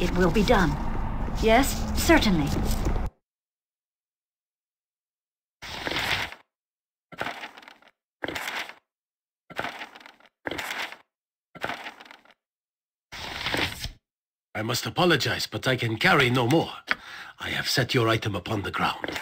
It will be done. Yes, certainly. I must apologize, but I can carry no more. I have set your item upon the ground.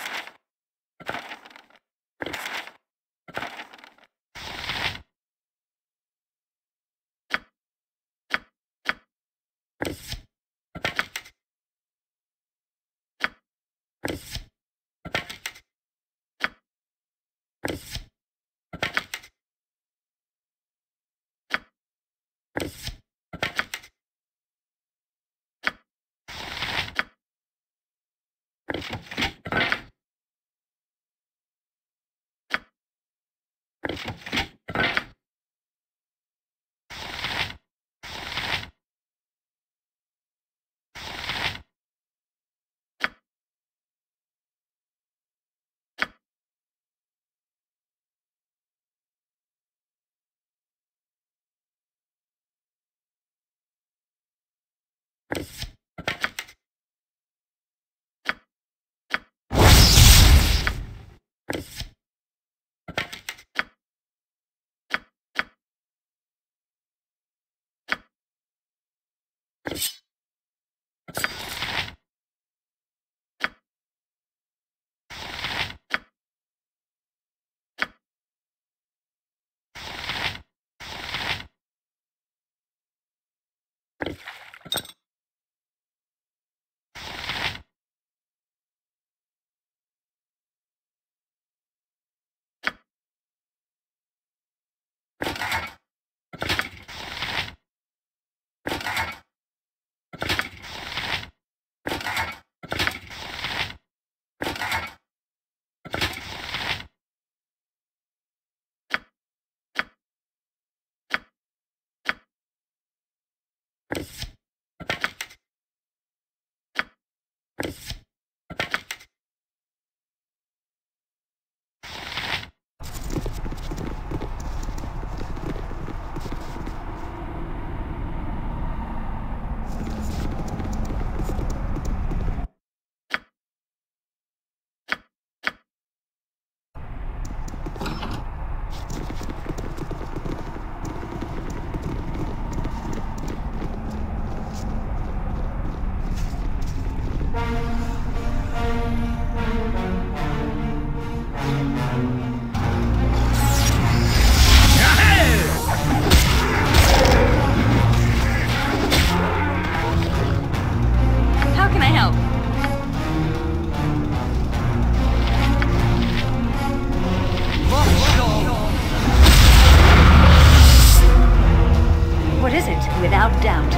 Without doubt.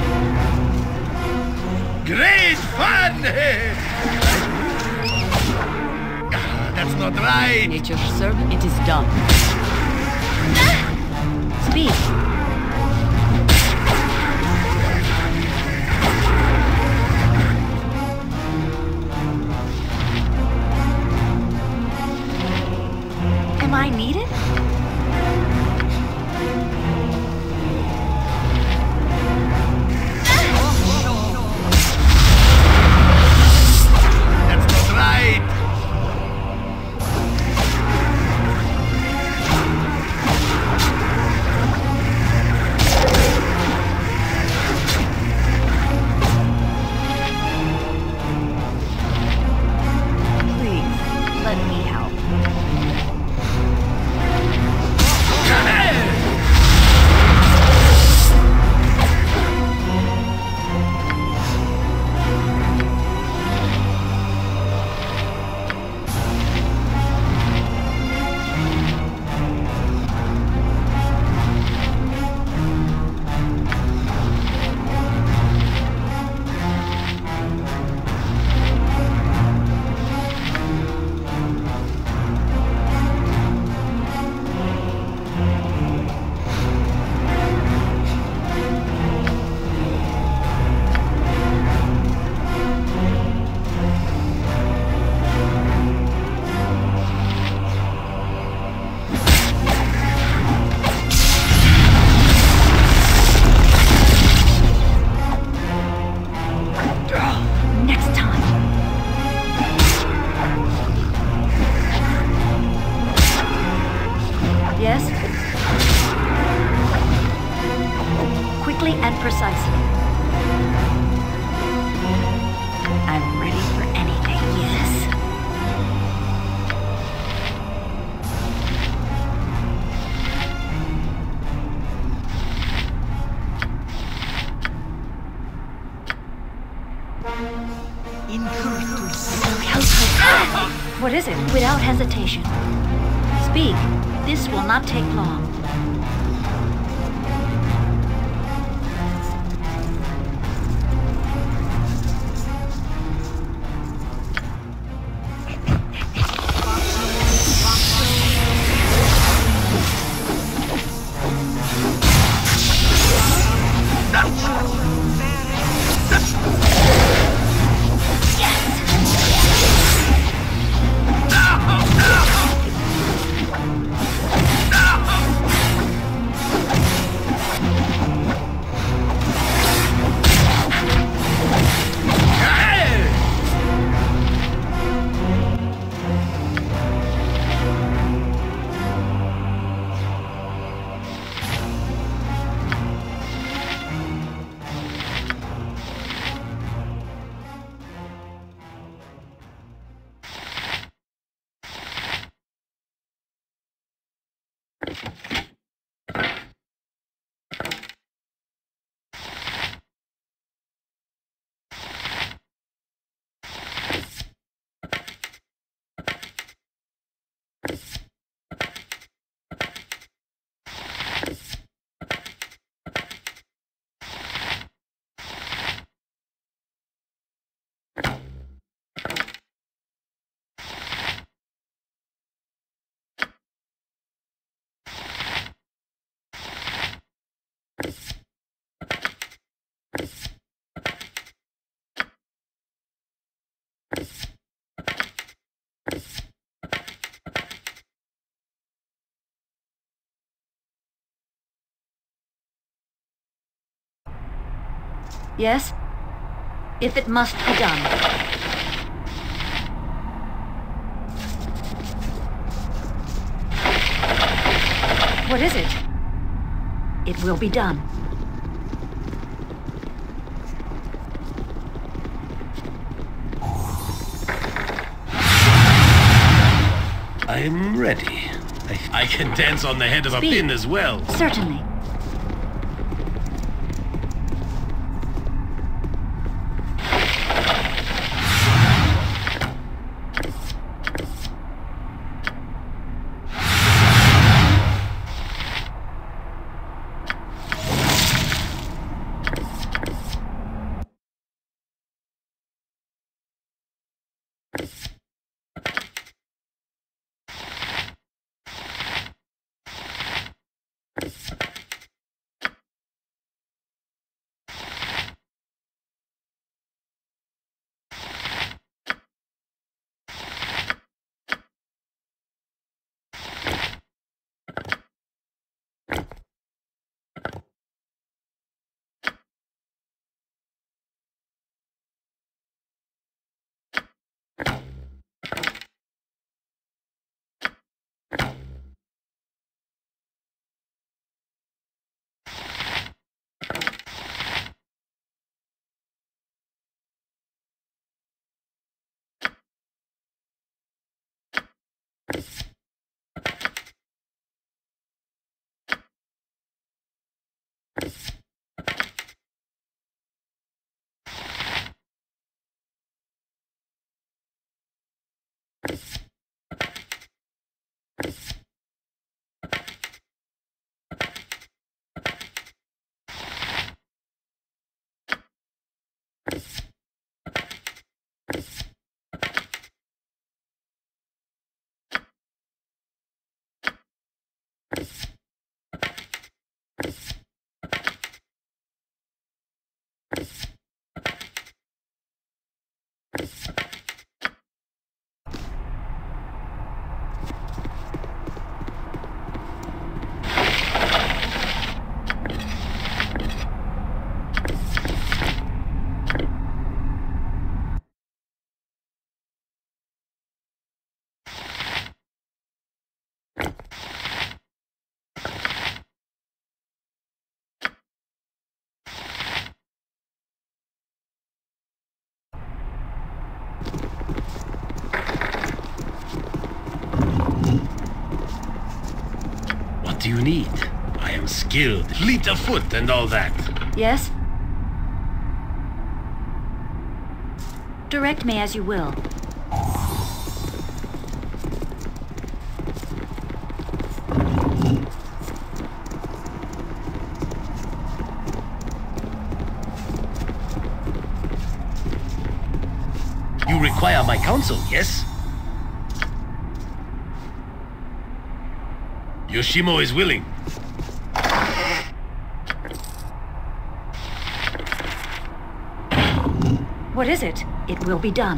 Great fun! That's not right! Nature's servant, it is done. Speed. Am I needed? What is it? Without hesitation. Speak. This will not take long. Yes? If it must be done. What is it? It will be done. I'm ready. I can dance on the head of a pin as well. Certainly. What do you need? I am skilled, fleet of foot and all that. Yes? Direct me as you will. require my counsel, yes? Yoshimo is willing. What is it? It will be done.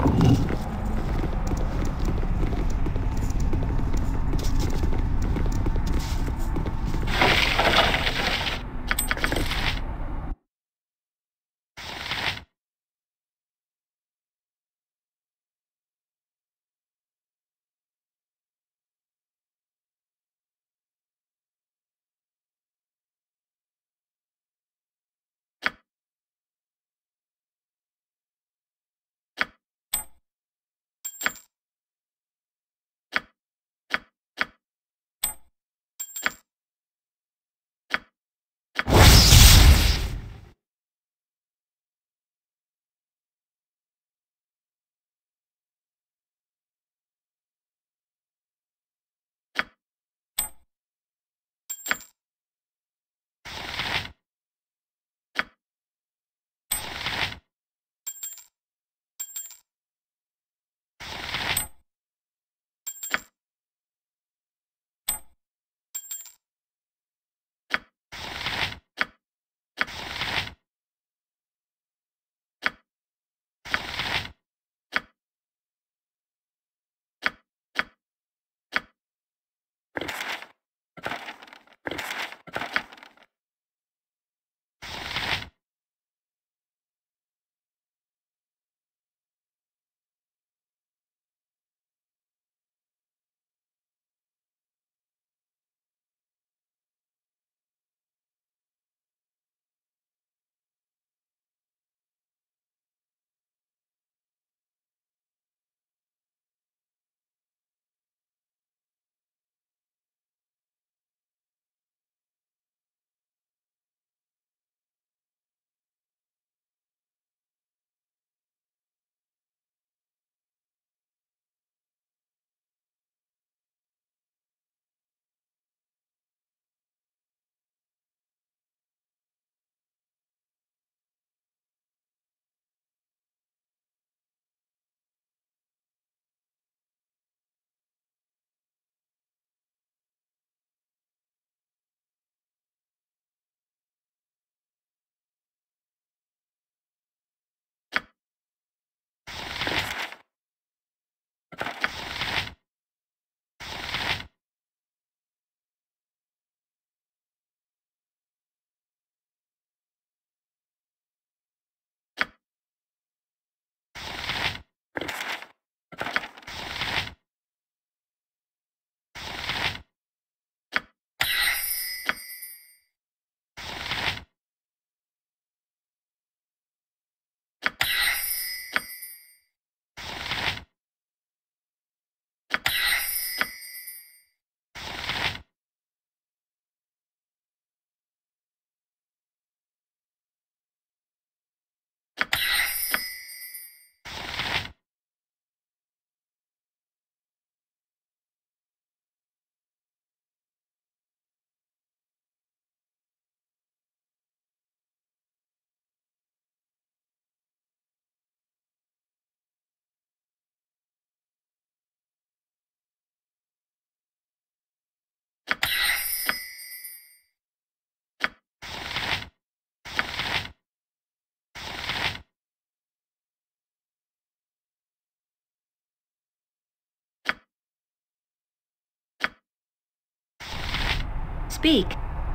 Speak.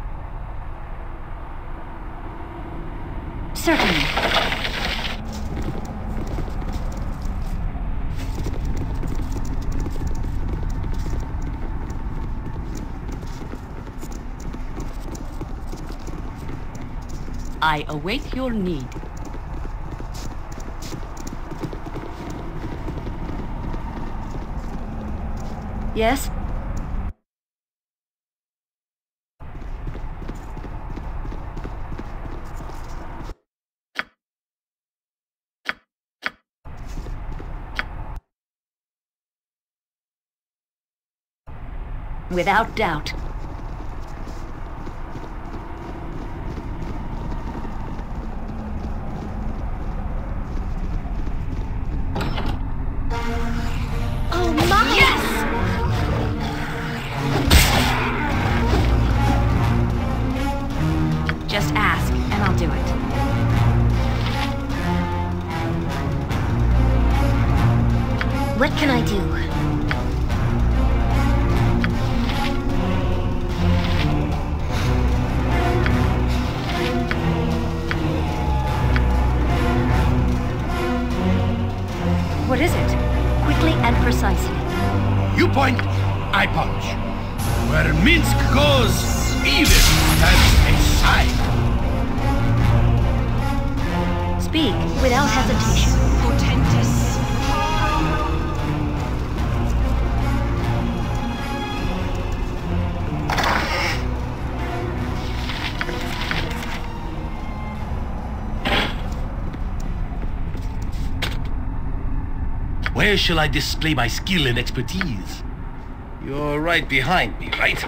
Certainly. I await your need. Yes? Without doubt. What can I do? What is it? Quickly and precisely. You point, I punch. Where Minsk goes, evil has a side. Speak without hesitation. Potentis. Where shall I display my skill and expertise? You're right behind me, right?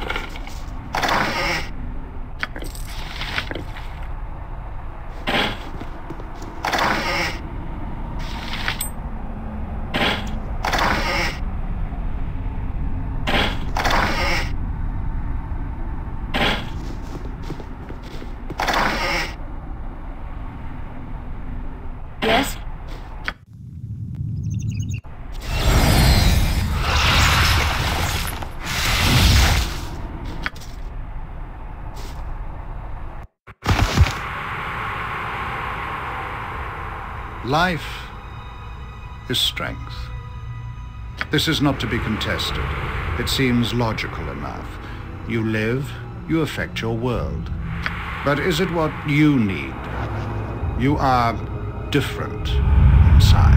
Yes? Life is strength. This is not to be contested. It seems logical enough. You live, you affect your world. But is it what you need? You are different inside.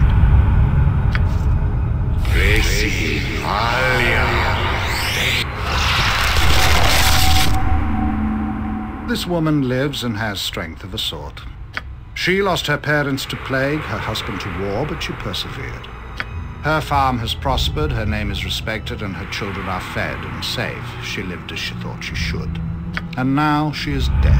This woman lives and has strength of a sort. She lost her parents to plague, her husband to war, but she persevered. Her farm has prospered, her name is respected, and her children are fed and safe. She lived as she thought she should. And now she is dead.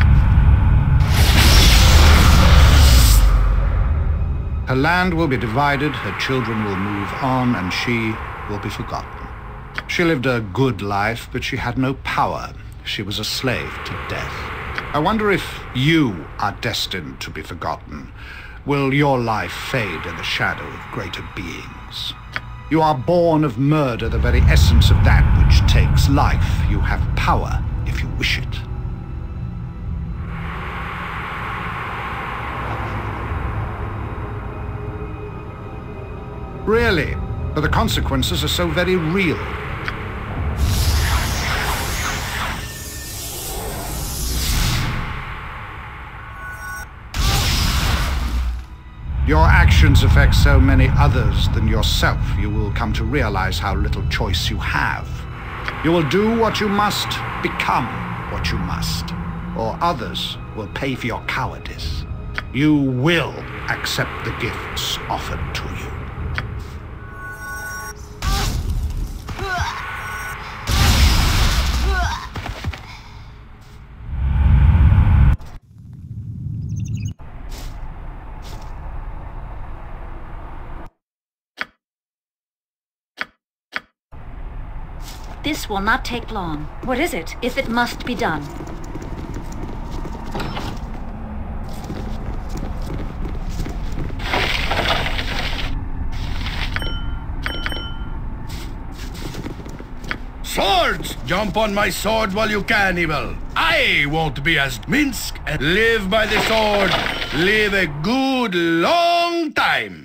Her land will be divided, her children will move on, and she will be forgotten. She lived a good life, but she had no power. She was a slave to death. I wonder if you are destined to be forgotten. Will your life fade in the shadow of greater beings? You are born of murder, the very essence of that which takes life. You have power if you wish it. Really, but the consequences are so very real. Your actions affect so many others than yourself. You will come to realize how little choice you have. You will do what you must, become what you must, or others will pay for your cowardice. You will accept the gifts offered to you. This will not take long. What is it, if it must be done? Swords! Jump on my sword while you can, evil. I won't be as Minsk and live by the sword. Live a good long time.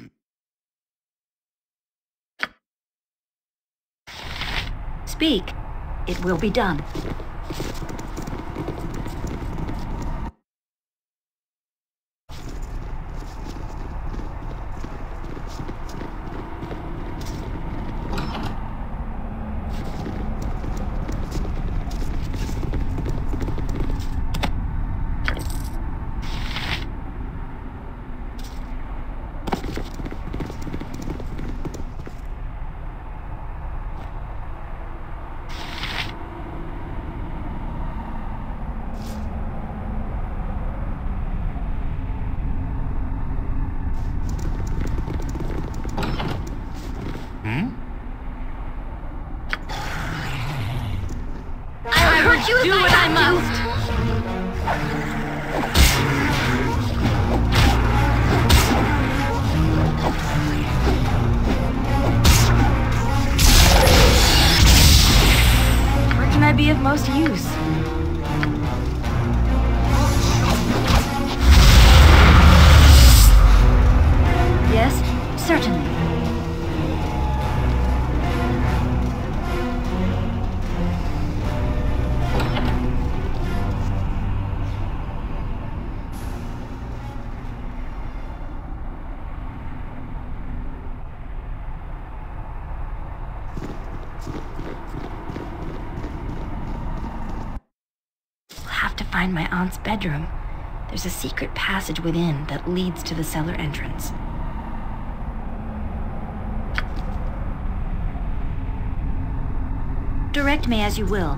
Speak. It will be done. Do what I must. most use? Yes, certainly. Find my aunt's bedroom. There's a secret passage within that leads to the cellar entrance. Direct me as you will.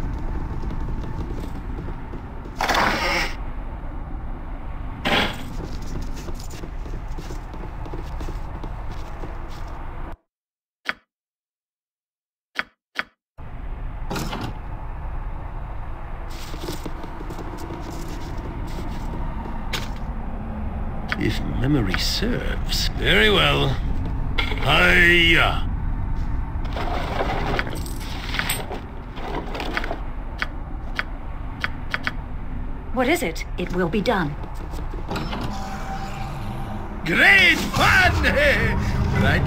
If memory serves. Very well. Hiya! What is it? It will be done. Great fun! Right?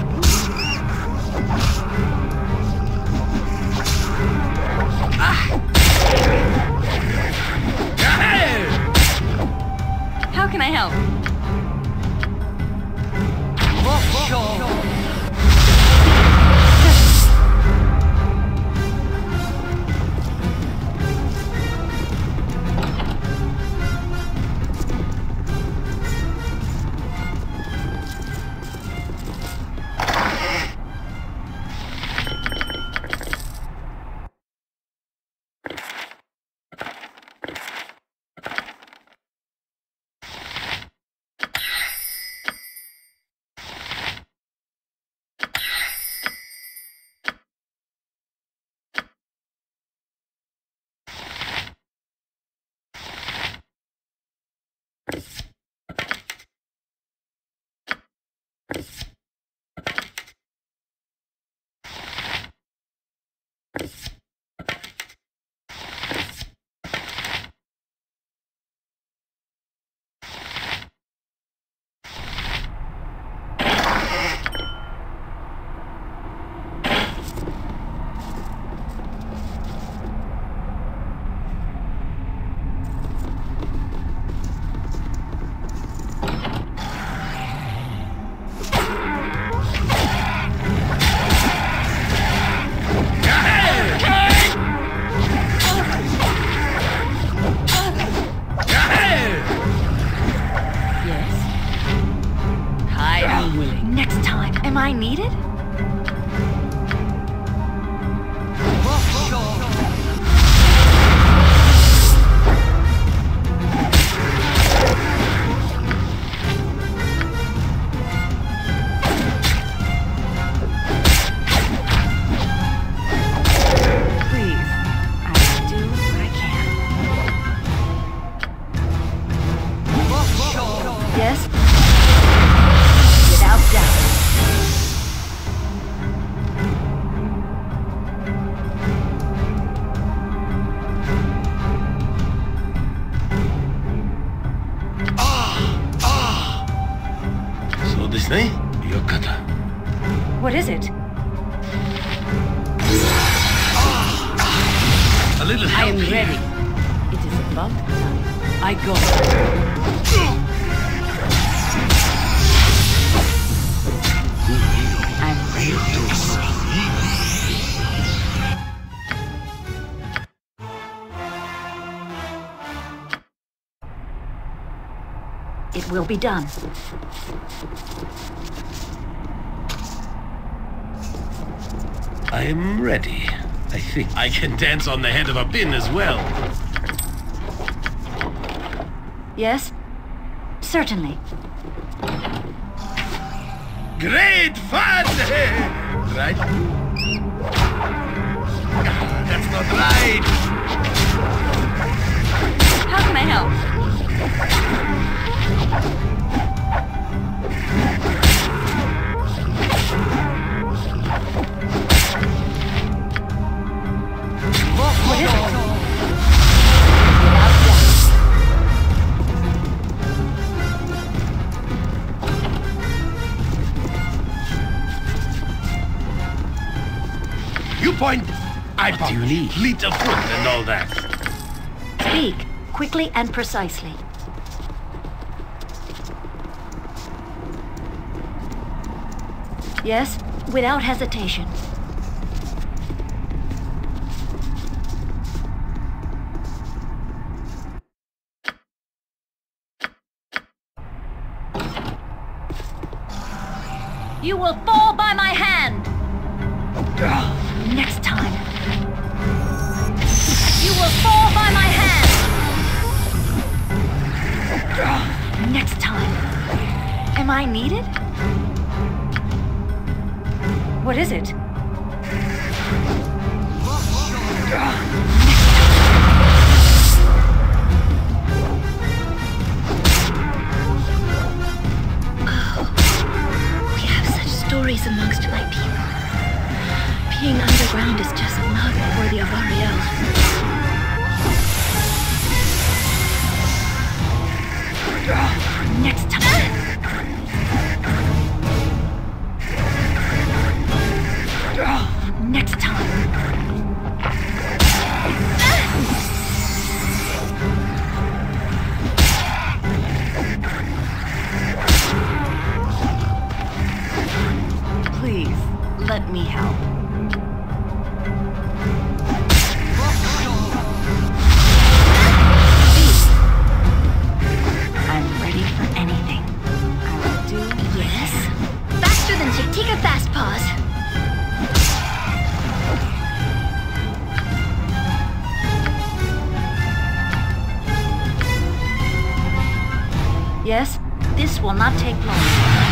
How can I help? Next time, am I needed? What is it? A little help. I am ready. It is about time. I go. I'm ready. It will be done. I am ready. I think I can dance on the head of a pin as well. Yes, certainly. Great fun! Right? That's not right! How can I help? What is it? You point, I What punch. do you need? Fleet of foot and all that. Speak, quickly and precisely. Yes, without hesitation. You will fall by my hand! Next time. You will fall by my hand! Next time. Am I needed? What is it? We have such stories amongst my people. Being underground is just not worthy of Ariel. Next time. Next time. Please, let me help. I'm ready for anything. I will do yes. Faster than Chitika Fast Paws. Yes, this will not take long.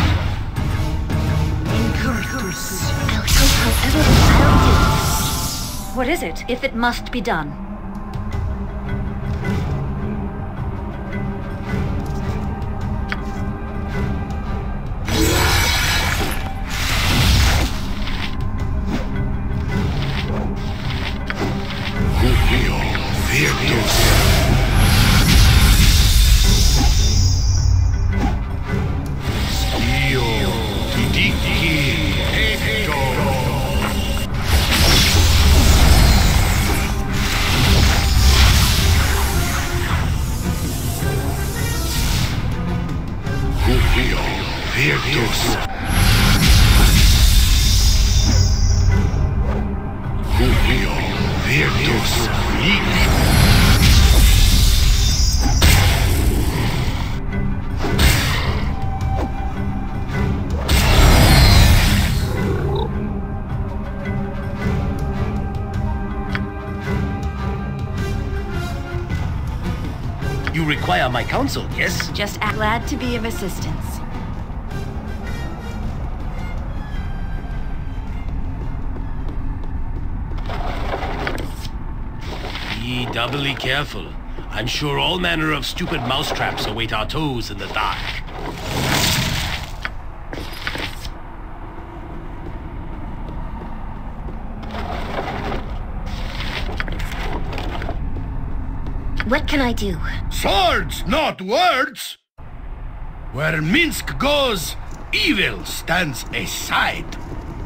Incurtus. I'll help however I'll do. What is it, if it must be done? You require my counsel, yes? Just glad to be of assistance. Be doubly careful. I'm sure all manner of stupid mousetraps await our toes in the dark. What can I do? Swords, not words! Where Minsk goes, evil stands aside.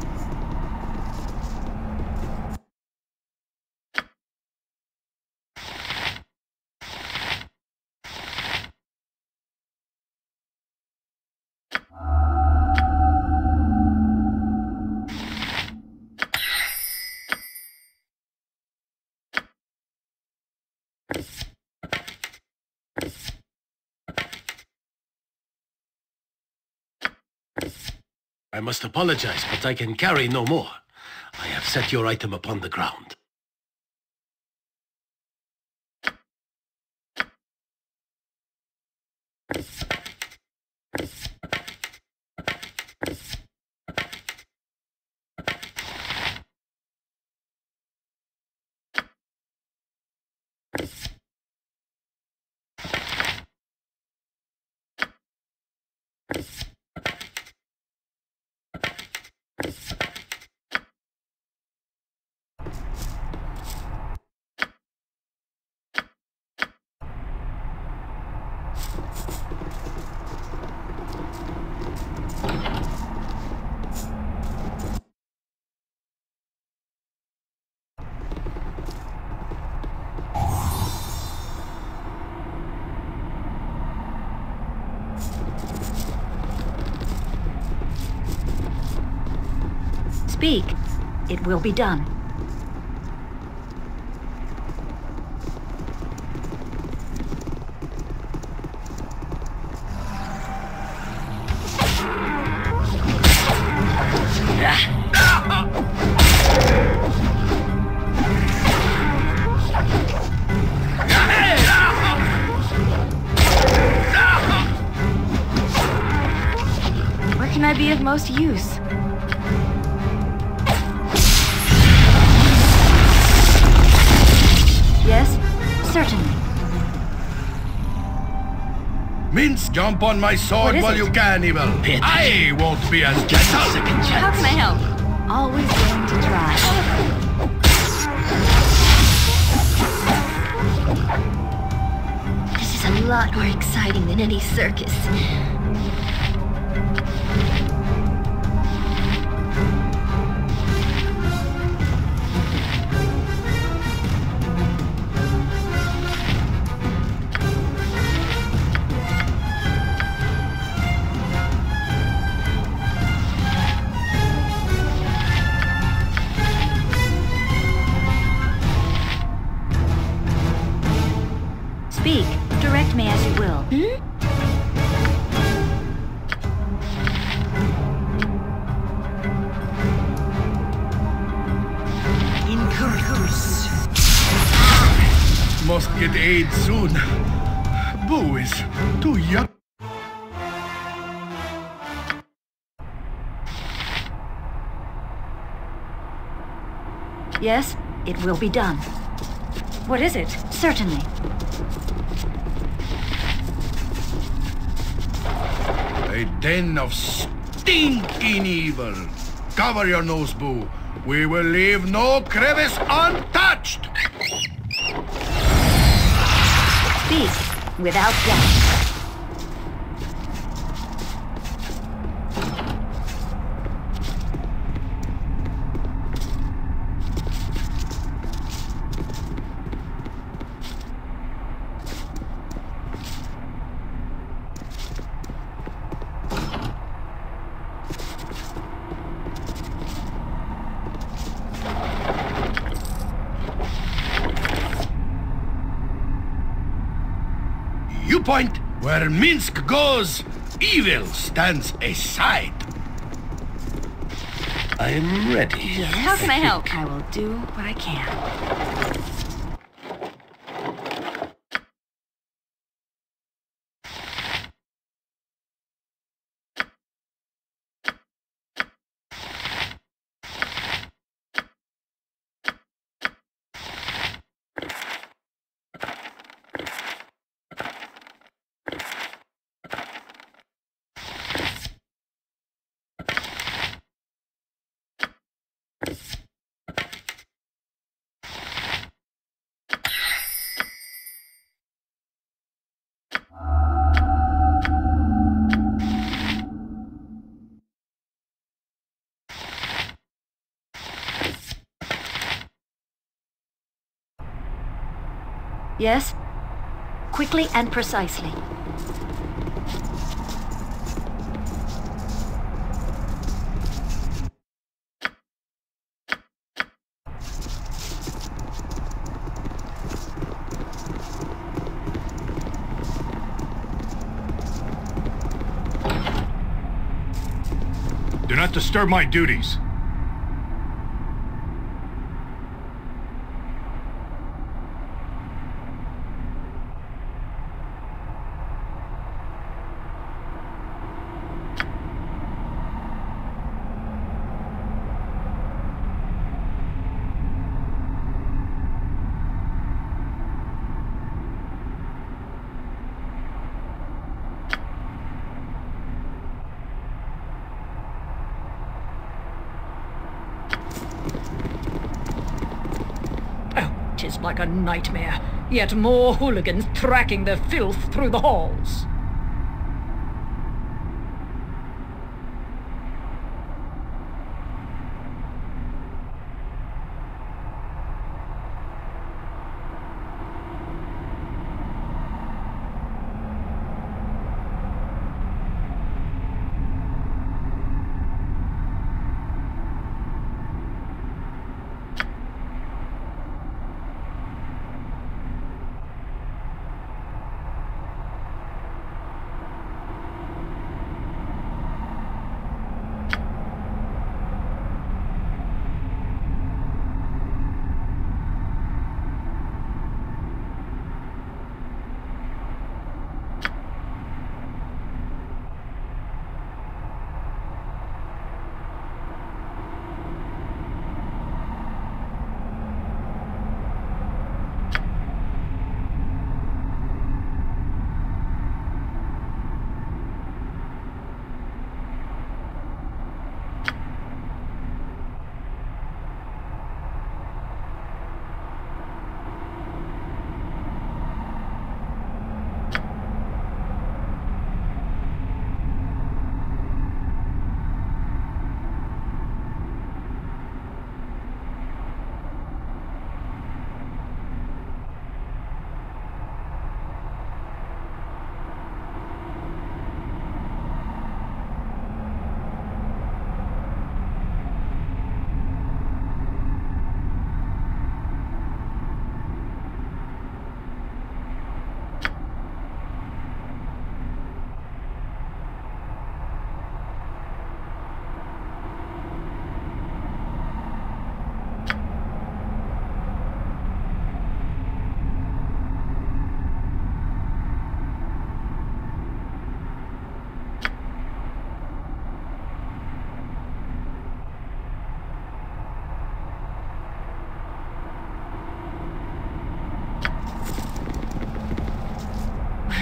I must apologize, but I can carry no more. I have set your item upon the ground. Speak. It will be done. Where can I be of most use? Yes, certainly. Minsk, jump on my sword What is while it? you can, Evil. I won't be as gentle. How can I help? Always willing to try. This is a lot more exciting than any circus. Speak. Direct me as you will. Must get aid soon. Boo is too young. Yes, it will be done. What is it? Certainly. A den of stinking evil. Cover your nose, Boo. We will leave no crevice untouched. Speak. Without doubt. You point where Minsk goes, evil stands aside. I am ready. How can I help? I will do what I can. Yes? Quickly and precisely. Do not disturb my duties. Tis like a nightmare. Yet more hooligans tracking their filth through the halls.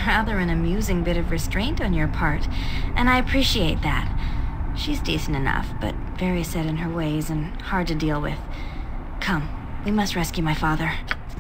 rather an amusing bit of restraint on your part, and I appreciate that. She's decent enough, but very set in her ways and hard to deal with. Come, we must rescue my father.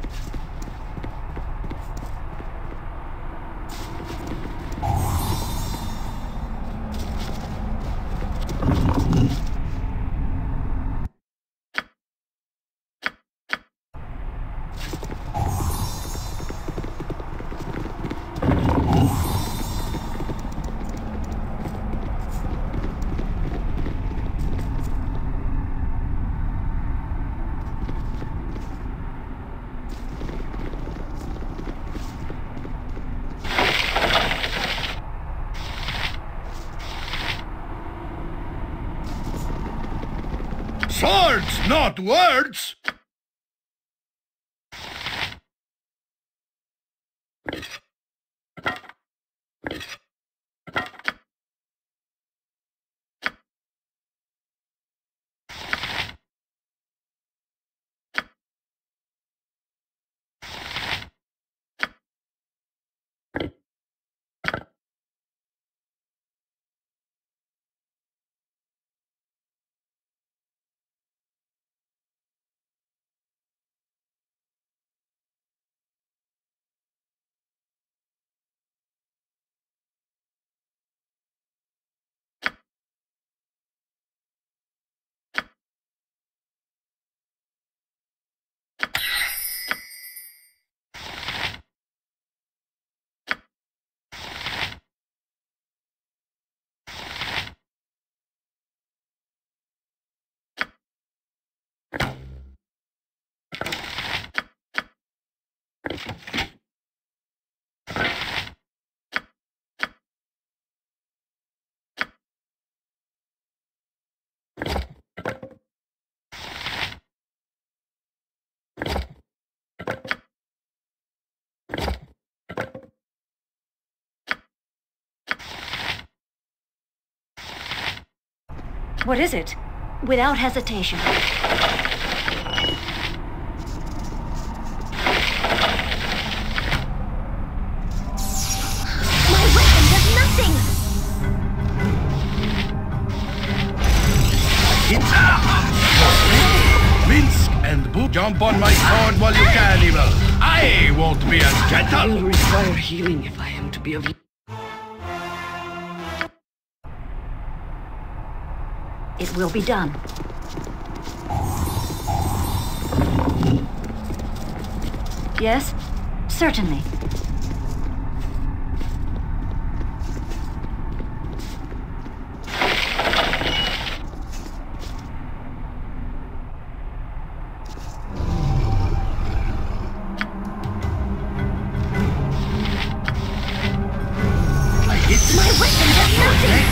Swords, not words! What is it? Without hesitation. My weapon does nothing! Minsk and Boo, jump on my sword while you can, evil. I won't be as I gentle. will require healing if I am to be of... It will be done. Yes, certainly. My weapon does nothing!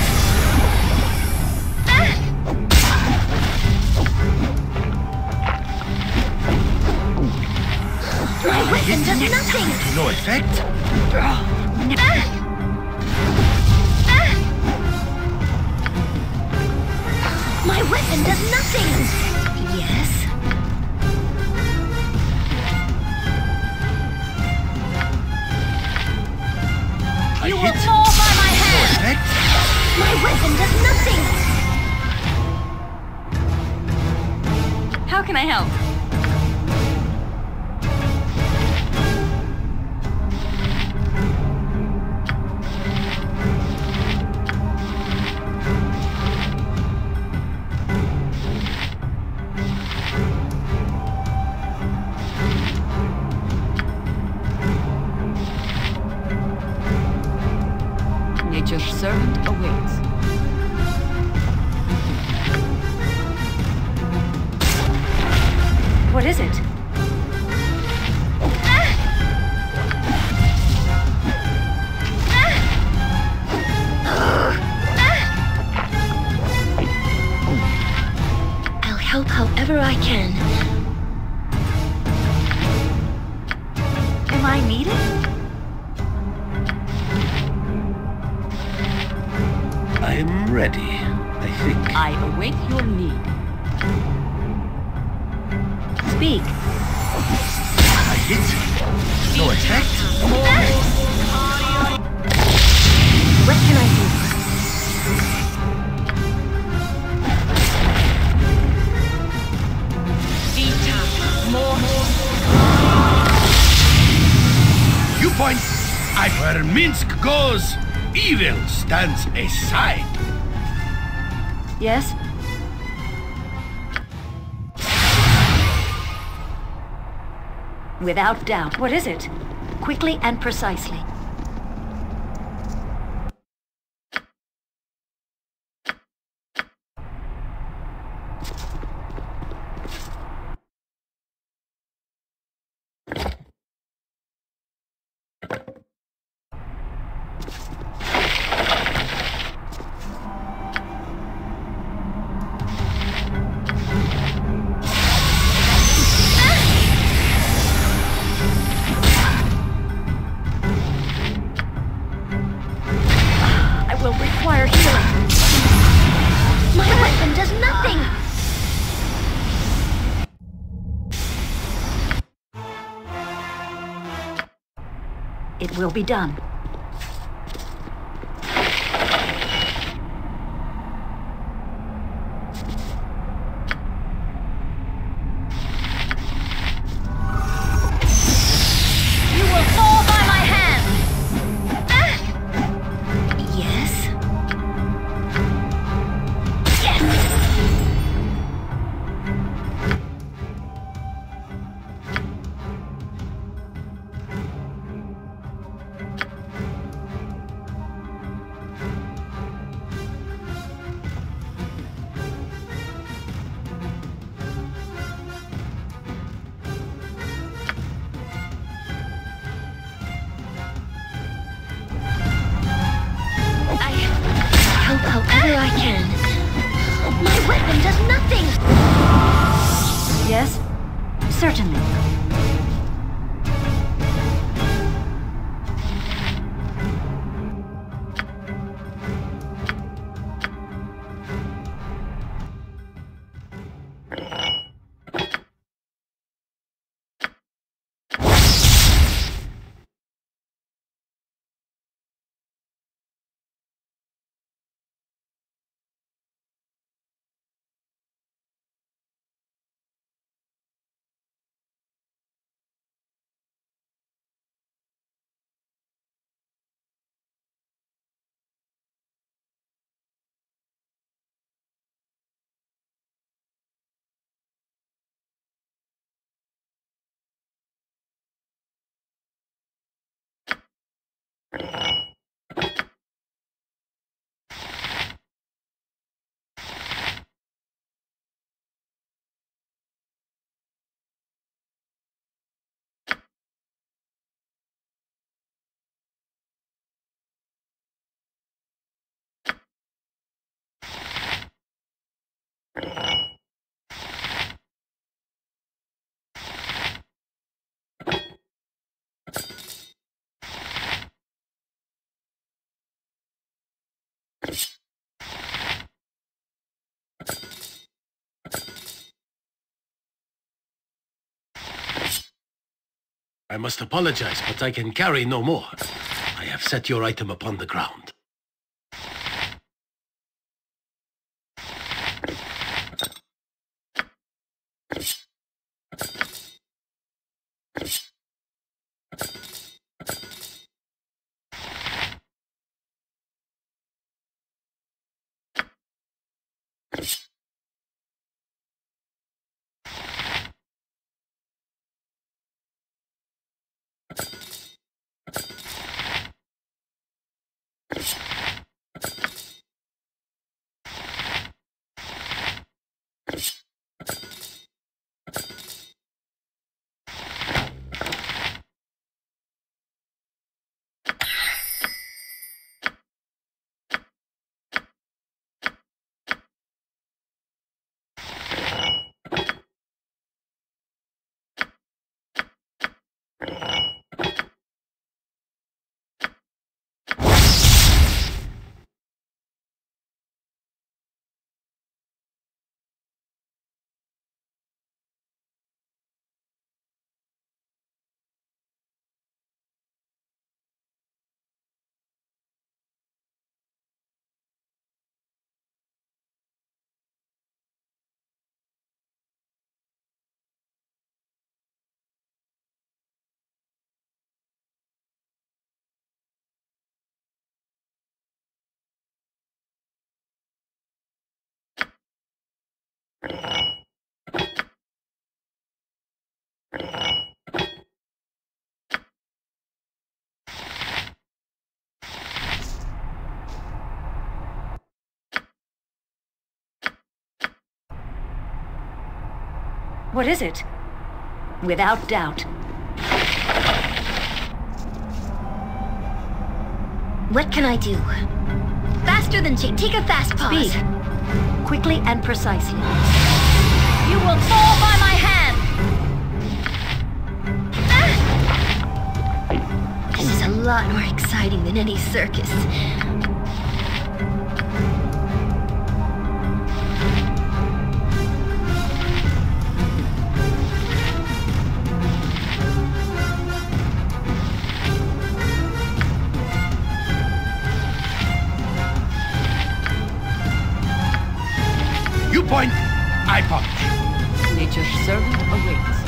My weapon does nothing! No effect? My weapon does nothing! Yes? You will fall by my No hand! effect? My weapon does nothing! How can I help? Nature's servant awaits. What is it? I'll help however I can. Am I needed? I'm ready, I think. I await your need. Speak. I hit. No effect? What can I do? You point at where Minsk goes, evil stands aside. Yes? Without doubt. What is it? Quickly and precisely. It will be done. You will fall by my hand! Yes? Yes! However I can. My weapon does nothing! Yes? Certainly. I must apologize, but I can carry no more. I have set your item upon the ground. What is it? Without doubt. What can I do? Faster than Jake. Take a fast pause. Speed. Quickly and precisely. You will fall by my hand! This is a lot more exciting than any circus. You point, I punch. Nature's servant awaits.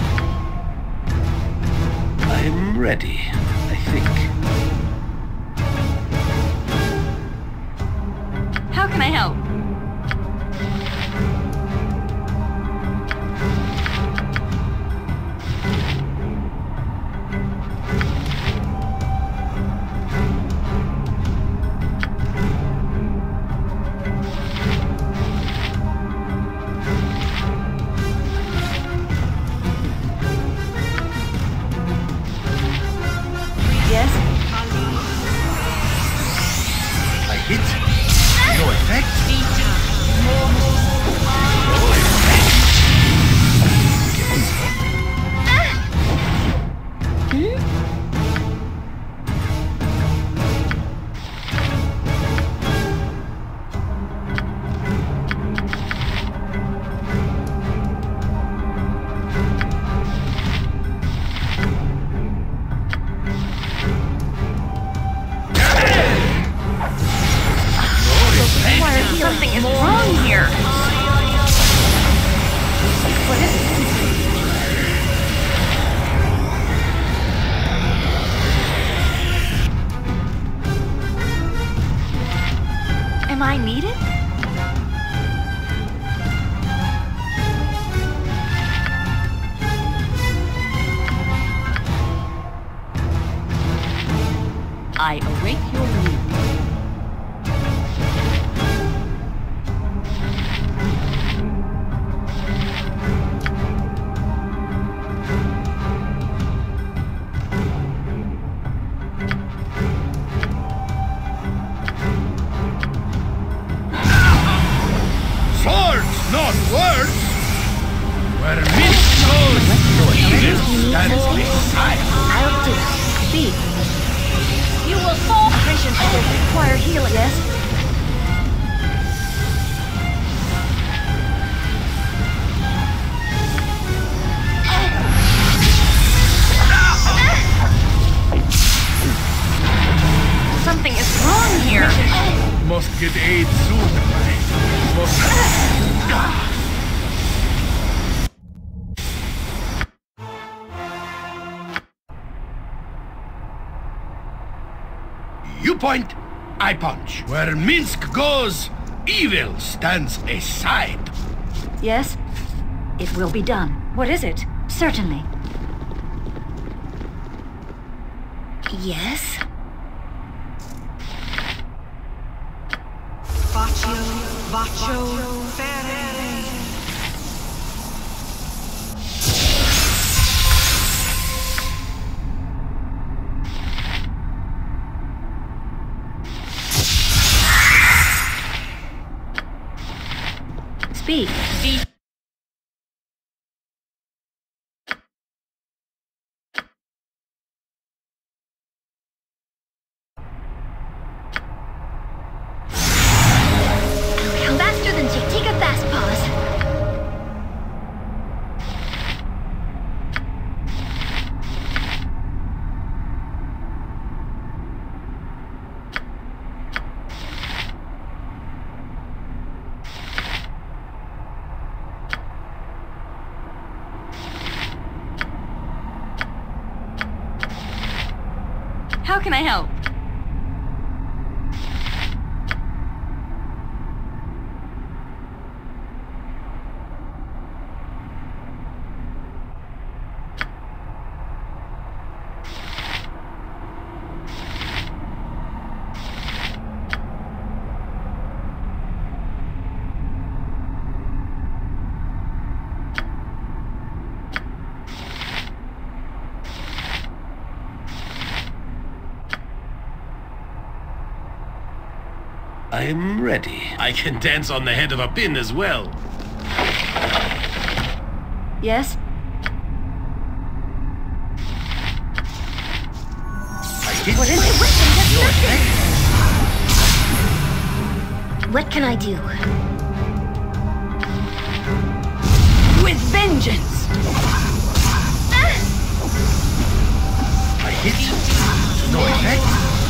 I'm ready, I think. How can I help? Yes? I hit. No effect. Something is wrong here. What is it? Am I needed? I await your need. Swords, not words. Where meat goes, evil stands beside. I'll do it. Speed. You will fall. Patience will require healing. Yes? Something is wrong here. Must get aid soon. Must. You point, I punch. Where Minsk goes, evil stands aside. Yes? It will be done. What is it? Certainly. Yes? Speed. Faster than Jake. Take a fast pause. How can I help? I'm ready. I can dance on the head of a pin as well. Yes? What is it? What can I do? With vengeance! I hit. To no effect.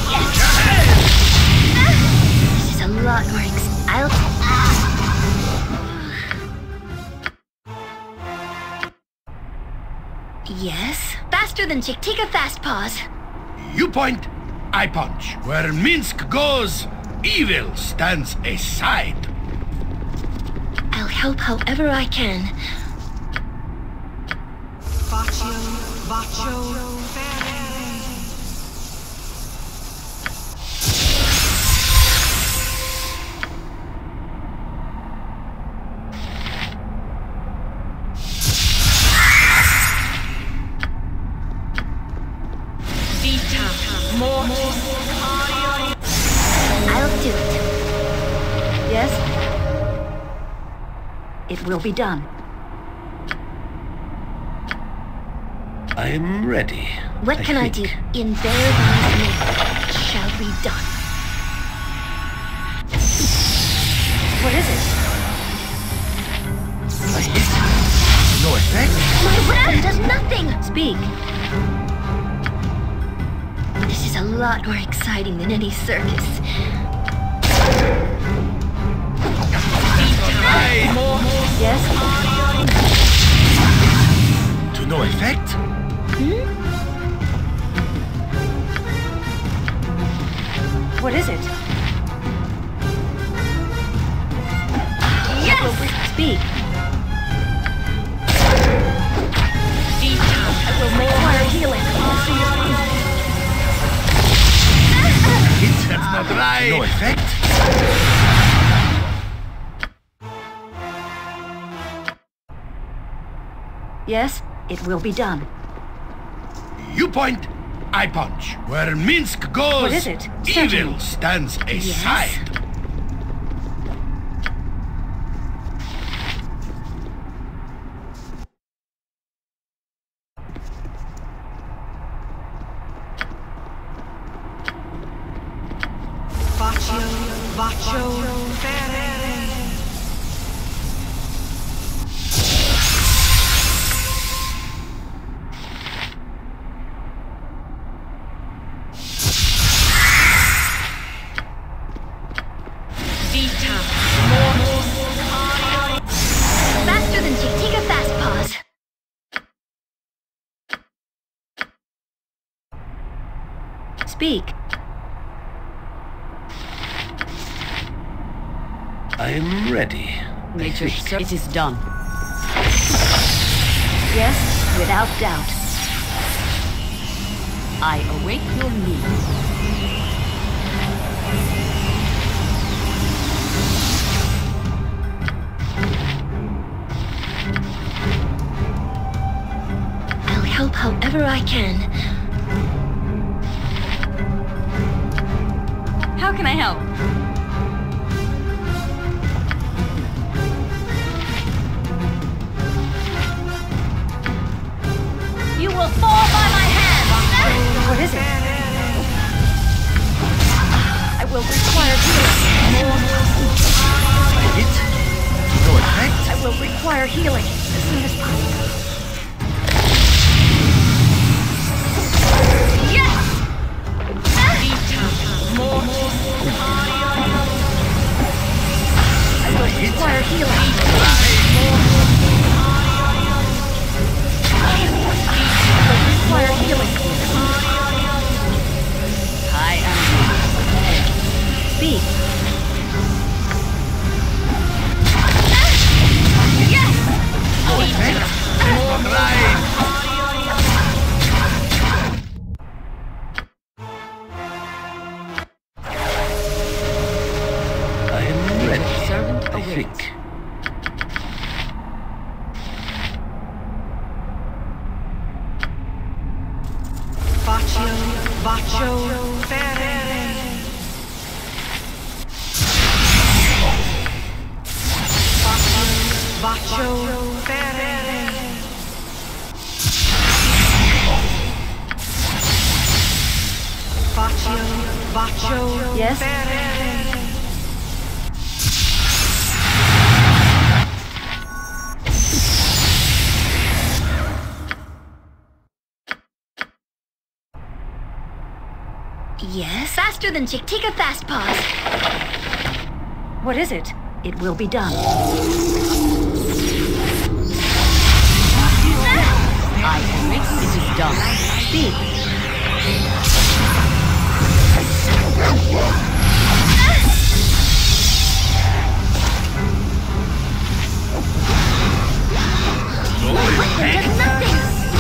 This is a lot more Yes? Faster than Chick. Take a fast pause. You point, I punch. Where Minsk goes, evil stands aside. I'll help however I can. I'll do it. Yes? It will be done. I'm ready. What can I do? In Bear's name, it shall be done. What is it? I hit. No effect. My weapon does nothing! Speak. This is a lot more exciting than any circus. Yes? To no effect. What is it? Yes! Speak. I will require healing. That's not right. No effect. Yes? It will be done. You point, I punch. Where Minsk goes, What is it? evil Certainly. stands aside. Faster than Chick. Take a fast pause. Speak. I'm ready. Nature's it is done. Yes? Without doubt. I await your need. I'll help however I can. How can I help? You will fall by my hand! What is it? I will require healing. I hit. No effect. I will require healing as soon as possible. Yes! I will require healing. Require healing. I am Speak. No effect. Right. I'm ready. servant I awaits. think. Yes? Yes? Faster than Chick. Take a fast pause. What is it? It will be done. I await. It is done. Speed. Does nothing.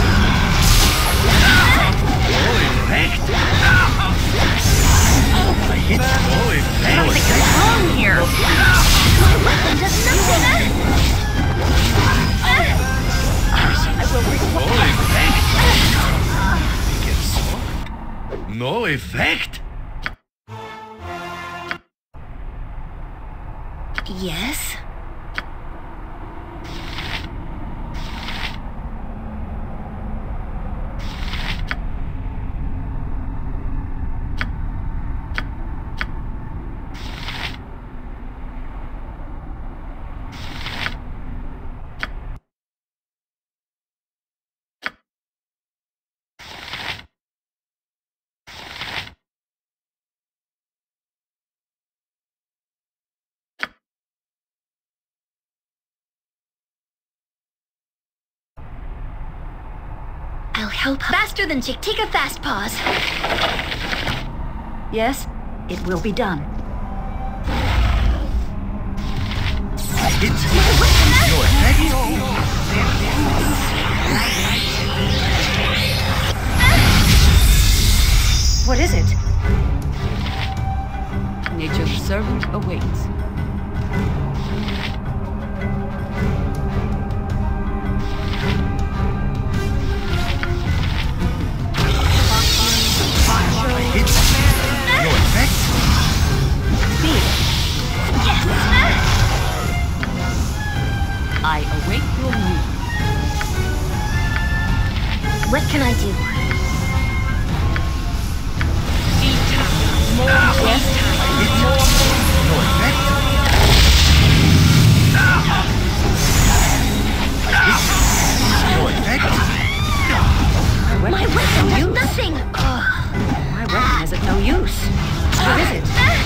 Something wrong here. My weapon does nothing. No effect? Yes? I'll help. Faster than Chick. Take a fast pause. Yes? It will be done. What is it? Nature's servant awaits. No effect? Speed. I await your need. What can I do? No effect? No effect? My weapon does nothing. My weapon is of no use. What is it?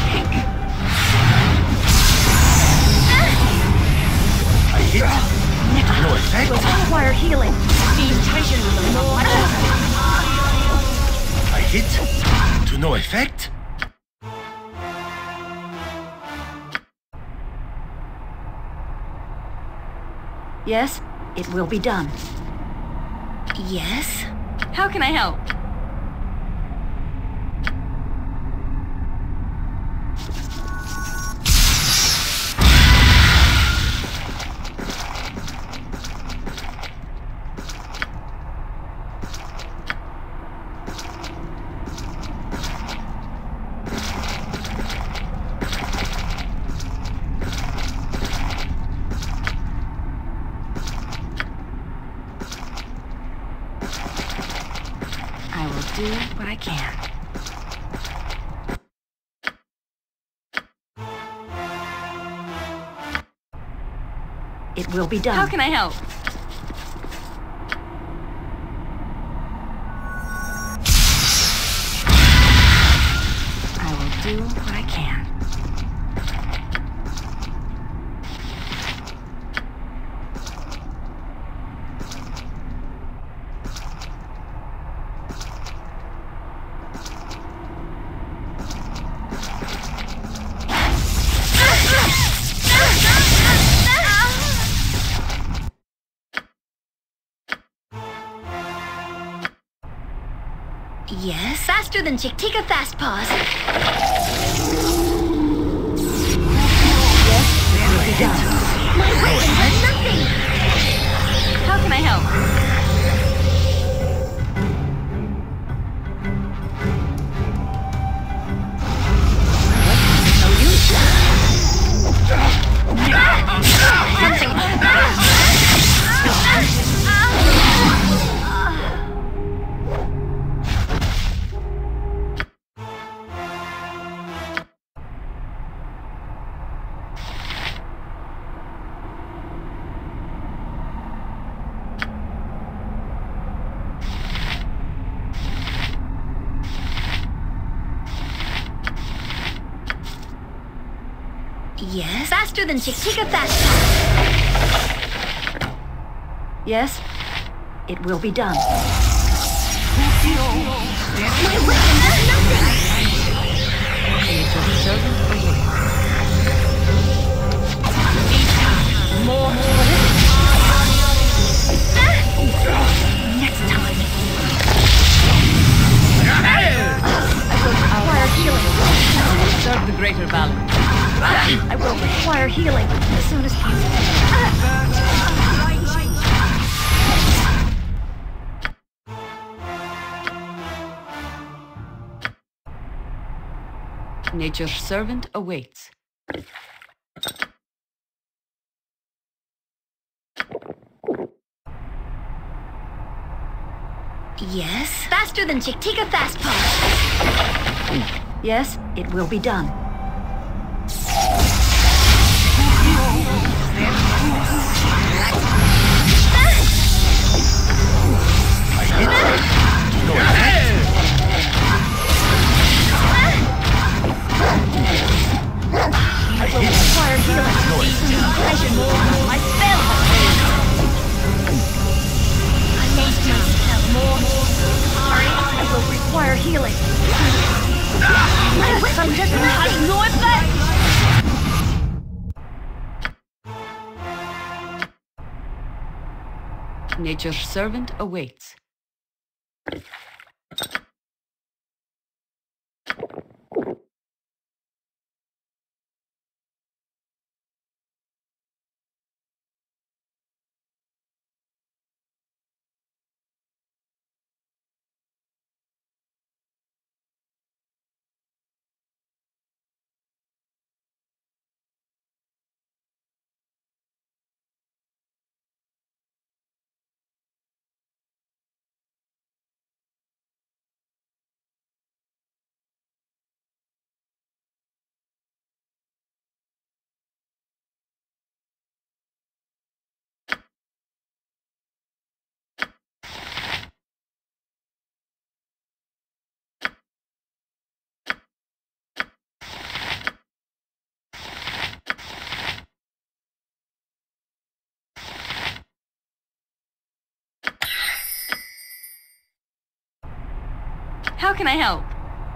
I hit. No effect? Require healing. I hit. To no effect? Yes? It will be done. Yes? How can I help? I will do what I can. It will be done. How can I help? I will do what I can. Yes? Faster than Chick. Take a fast pause. My weapon does nothing. How can I help? Yes? Faster than Chick. Take a fast pass. Yes? It will be done. My weapon does nothing! Nature's servant awaits. Next time. Require healing. I will serve the greater valor. I will require healing as soon as possible. Nature's servant awaits. Yes? Faster than Chick. Take a fast pass. Yes, it will be done. I will require healing. I should move. My spell has failed. I lost my spell. Sorry. I will require healing. My weapon does nothing. No effect. Nature's servant awaits. How can I help?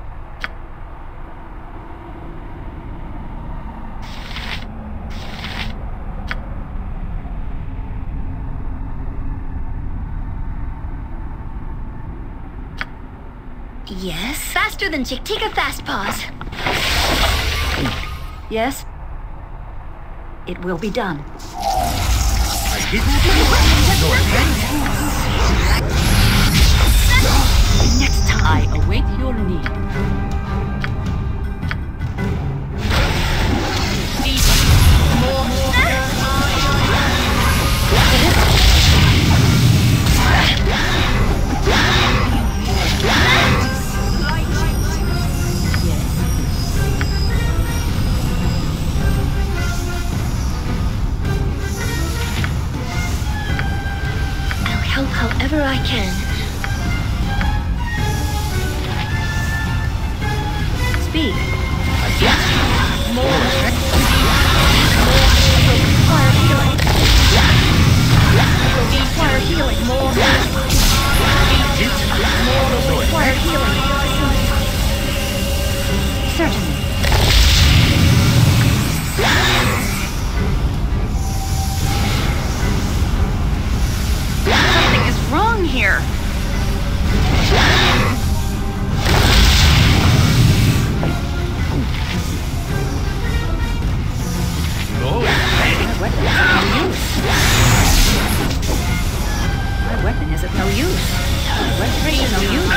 Yes? Faster than Chick. Take a fast pause. Yes? It will be done. Next time. I await your need. I'll help however I can. Speak. Require healing. Require healing. Certainly. Something is wrong here. My weapon is of no use. My weapon is of no use.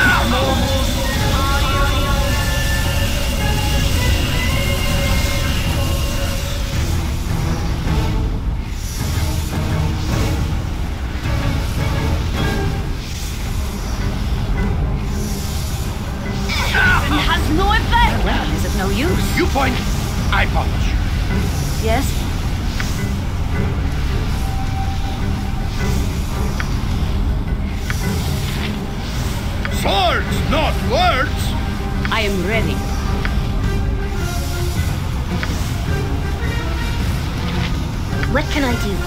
It has no effect. My weapon is of no use. You point, I polish. Yes? Swords, not words! I am ready. What can I do?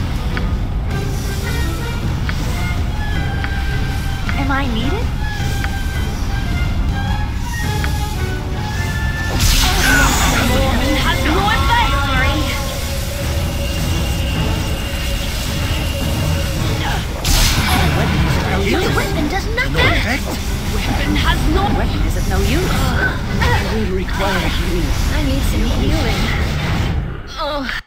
Am I needed? Has no effect! The weapon does nothing! No effect? Weapon has no... Weapon is of no use. I will require healing. I need some healing. Oh.